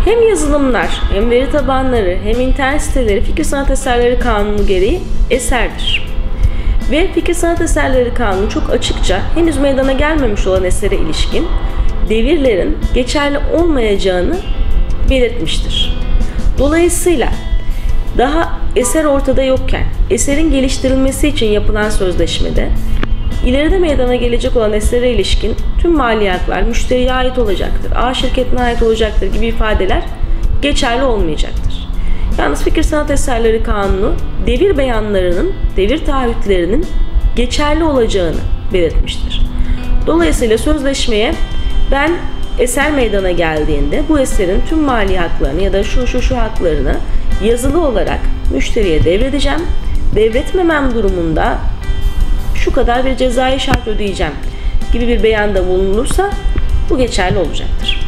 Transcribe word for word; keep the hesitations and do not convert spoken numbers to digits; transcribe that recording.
Hem yazılımlar, hem veri tabanları, hem internet siteleri Fikir Sanat Eserleri Kanunu gereği eserdir. Ve Fikir Sanat Eserleri Kanunu çok açıkça henüz meydana gelmemiş olan esere ilişkin devirlerin geçerli olmayacağını belirtmiştir. Dolayısıyla daha eser ortada yokken eserin geliştirilmesi için yapılan sözleşmede ileride meydana gelecek olan esere ilişkin tüm mali haklar müşteriye ait olacaktır, A şirketine ait olacaktır gibi ifadeler geçerli olmayacaktır. Yalnız Fikir Sanat Eserleri Kanunu devir beyanlarının, devir taahhütlerinin geçerli olacağını belirtmiştir. Dolayısıyla sözleşmeye ben eser meydana geldiğinde bu eserin tüm mali haklarını ya da şu şu şu haklarını yazılı olarak müşteriye devredeceğim. Devretmemem durumunda şu kadar bir cezai şart ödeyeceğim gibi bir beyanda bulunursa bu geçerli olacaktır.